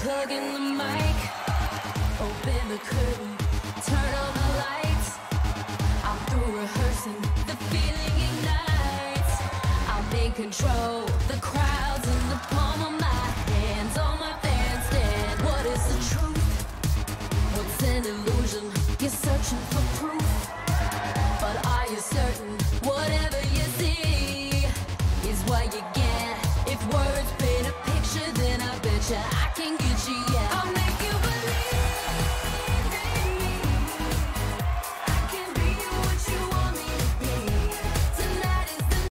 Plug in the mic, open the curtain, turn on the lights. I'm through rehearsing, the feeling ignites. I'm in control.